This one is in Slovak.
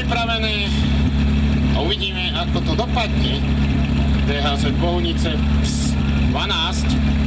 pripravené a uvidíme, ako to dopadne. DHZ Bohunice 12.